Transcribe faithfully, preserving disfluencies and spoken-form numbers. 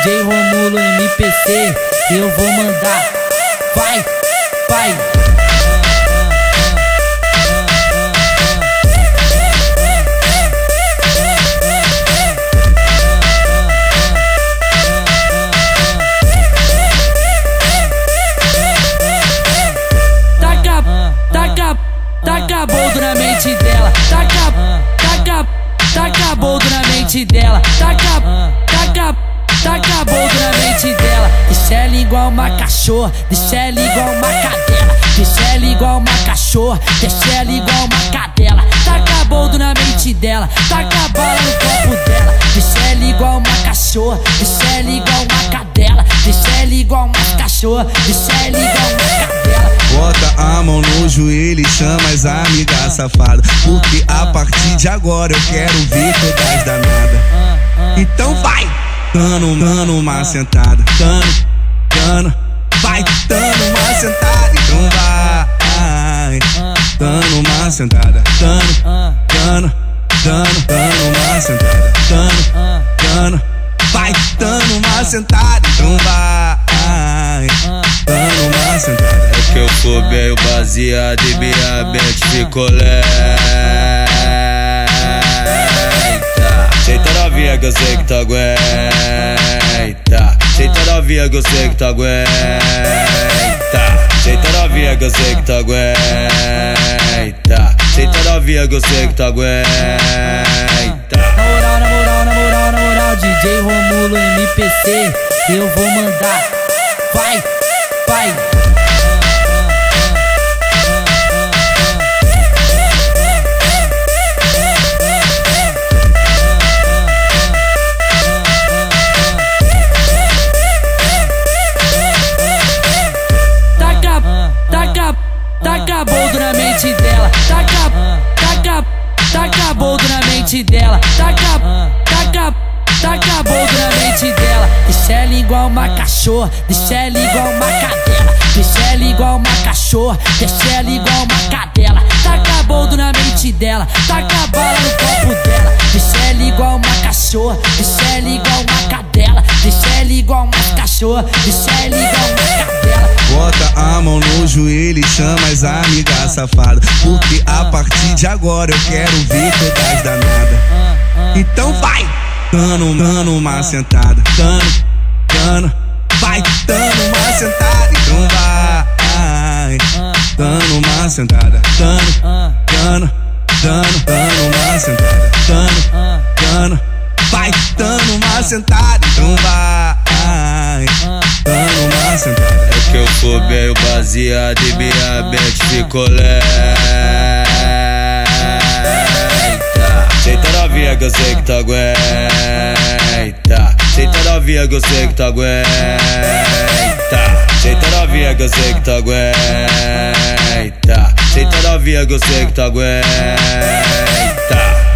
J Romulo M P C, eu vou mandar. Vai, vai. Taca, taca, taca boldo na mente dela. Taca, taca, taca boldo na mente dela. Taca, taca, taca boldo na mente dela. Deixa ela igual uma cachorra, deixa ela igual uma cadela. Deixa ela igual uma cachorra, deixa ela igual uma cadela. Taca boldo na mente dela, taca bala no copo dela. Deixa ela igual uma cachorra, deixa ela igual uma cadela. Deixa ela igual uma cachorra, deixa ela igual uma cadela. Bota a mão no joelho e chama as amigas safadas, porque a partir de agora eu quero ver todas danadas. Então vai, dando, dando uma sentada, dando, dando, vai dando uma sentada. Então vai, dando uma sentada, dando, dando, dando, dando uma sentada, dando, dando, vai dando uma sentada. Então vai, dando uma sentada. É que eu sou bem baseado e minha mente ficou lenta. Senta novinha que eu sei que tu aguenta. Senta novinha que eu sei que tu aguenta. Senta novinha que eu sei que tu aguenta. Senta novinha que eu sei que tu aguenta. Na moral, na moral, na moral, na moral, D J Romulo M P C, eu vou mandar. Vai, vai. Taca boldo na mente dela. Taca, taca, taca boldo na mente dela. Taca, taca, taca boldo na mente dela. Deixa ela igual uma cachorra, deixa ela igual uma cadela. Deixa ela igual uma cachorra, deixa ela igual uma cadela. Taca boldo na mente dela, taca bala no copo dela. Deixa ela igual uma cachorra, deixa ela igual uma cadela. Deixa ela igual uma cachorra, deixa ela igual uma cadela. Bota a mão no joelho e chama as amigas safadas, porque a partir de agora eu quero ver todas danadas. Então vai, dando, dando uma sentada, dando, dando, vai dando uma sentada. Então vai, dando uma sentada, dando, dando, dando, dando uma sentada, dando, dando, vai dando uma sentada. Então vai, dando uma sentada. É que eu sou bem baseado e minha mente ficou lenta. Senta novinha que eu sei que tu aguenta. Senta novinha que eu sei que tu aguenta. Senta novinha que eu sei que tu aguenta. Senta novinha que eu sei que tu aguenta.